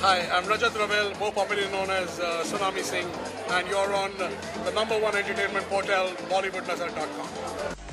Hi, I'm Rajat Rawail, more popularly known as Tsunami Singh, and you're on the #1 entertainment portal, BollywoodNazar.com.